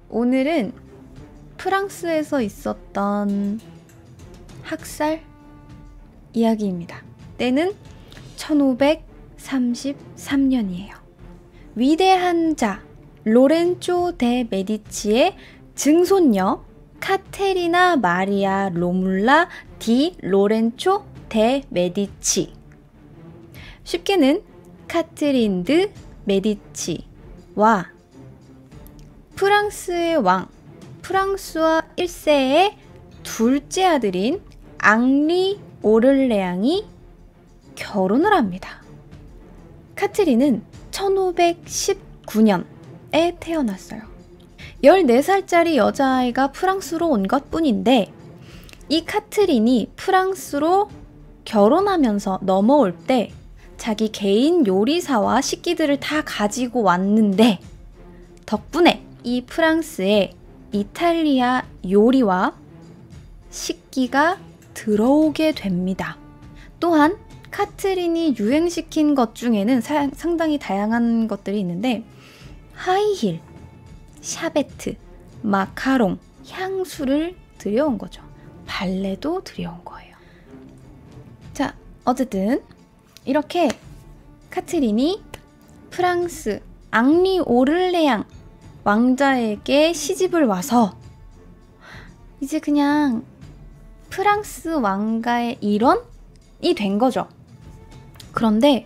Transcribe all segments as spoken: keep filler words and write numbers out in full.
오늘은 프랑스에서 있었던 학살 이야기입니다. 때는 천오백삼십삼 년이에요. 위대한 자 로렌조 데 메디치의 증손녀 카테리나 마리아 로물라 디 로렌조 데 메디치, 쉽게는 카트린 드 메디치와 프랑스의 왕 프랑스와 일 세의 둘째 아들인 앙리 오를레앙이 결혼을 합니다. 카트린은 천오백십구 년에 태어났어요. 열네 살짜리 여자아이가 프랑스로 온 것뿐인데 이 카트린이 프랑스로 결혼하면서 넘어올 때 자기 개인 요리사와 식기들을 다 가지고 왔는데 덕분에 이 프랑스에 이탈리아 요리와 식기가 들어오게 됩니다. 또한 카트린이 유행시킨 것 중에는 사, 상당히 다양한 것들이 있는데 하이힐, 샤베트, 마카롱, 향수를 들여온 거죠. 발레도 들여온 거예요. 자, 어쨌든 이렇게 카트린이 프랑스 앙리 오를레앙 왕자에게 시집을 와서 이제 그냥 프랑스 왕가의 일원이 된 거죠. 그런데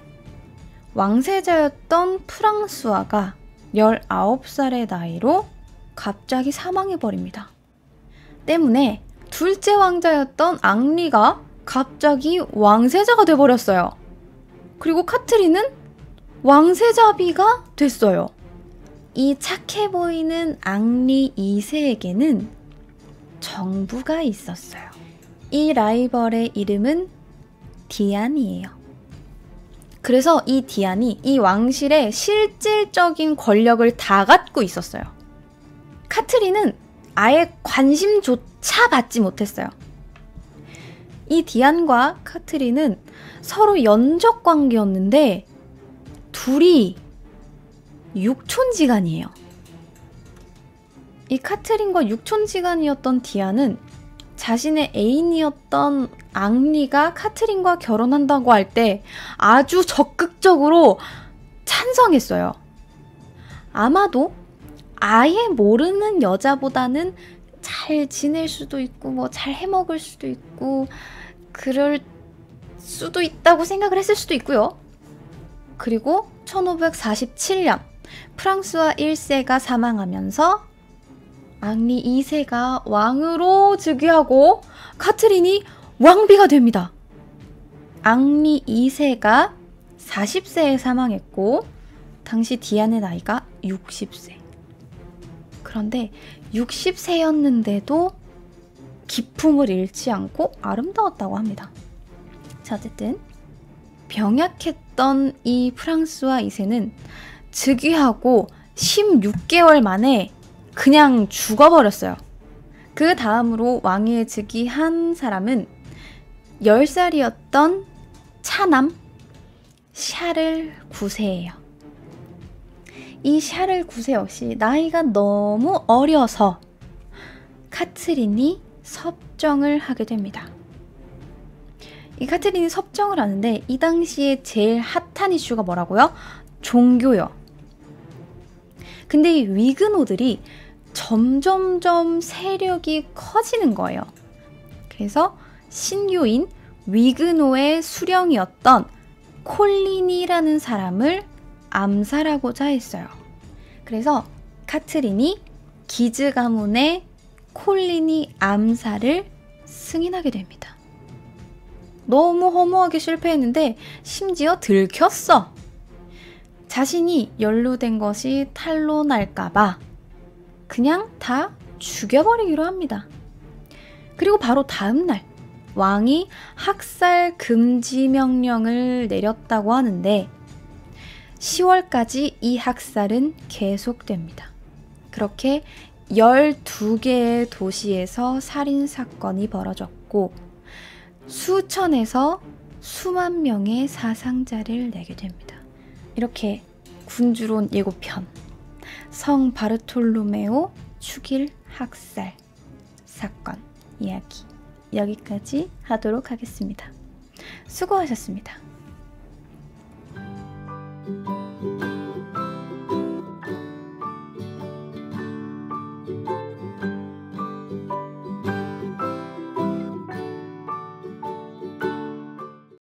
왕세자였던 프랑수아가 열아홉 살의 나이로 갑자기 사망해버립니다. 때문에 둘째 왕자였던 앙리가 갑자기 왕세자가 돼버렸어요. 그리고 카트린은 왕세자비가 됐어요. 이 착해 보이는 앙리 이 세에게는 정부가 있었어요. 이 라이벌의 이름은 디안이에요. 그래서 이 디안이 이 왕실의 실질적인 권력을 다 갖고 있었어요. 카트린은 아예 관심조차 받지 못했어요. 이 디안과 카트린은 서로 연적 관계였는데 둘이 육촌지간이에요. 이 카트린과 육촌지간이었던 디안은 자신의 애인이었던 앙리가 카트린과 결혼한다고 할 때 아주 적극적으로 찬성했어요. 아마도 아예 모르는 여자보다는 잘 지낼 수도 있고 뭐 잘 해먹을 수도 있고 그럴 수도 있다고 생각을 했을 수도 있고요. 그리고 천오백사십칠 년 프랑스와 일 세가 사망하면서 앙리 이 세가 왕으로 즉위하고 카트린이 왕비가 됩니다. 앙리 이 세가 사십 세에 사망했고 당시 디안의 나이가 육십 세. 그런데 육십 세였는데도 기품을 잃지 않고 아름다웠다고 합니다. 자, 어쨌든 병약했던 이 프랑스와 이 세는 즉위하고 십육 개월 만에 그냥 죽어버렸어요. 그 다음으로 왕위에 즉위한 사람은 열 살이었던 차남 샤를 구 세예요. 이 샤를 구 세 역시 나이가 너무 어려서 카트린이 섭정을 하게 됩니다. 이 카트린이 섭정을 하는데 이 당시에 제일 핫한 이슈가 뭐라고요? 종교요. 근데 이 위그노들이 점점점 세력이 커지는 거예요. 그래서 신교인 위그노의 수령이었던 콜린이라는 사람을 암살하고자 했어요. 그래서 카트린이 기즈 가문의 콜린이 암살을 승인하게 됩니다. 너무 허무하게 실패했는데 심지어 들켰어. 자신이 연루된 것이 탄로날까봐 그냥 다 죽여버리기로 합니다. 그리고 바로 다음날 왕이 학살 금지 명령을 내렸다고 하는데 시월까지 이 학살은 계속됩니다. 그렇게 열두 개의 도시에서 살인사건이 벌어졌고 수천에서 수만 명의 사상자를 내게 됩니다. 이렇게 군주론 예고편, 성 바르톨로메오 축일 학살 사건 이야기 여기까지 하도록 하겠습니다. 수고하셨습니다.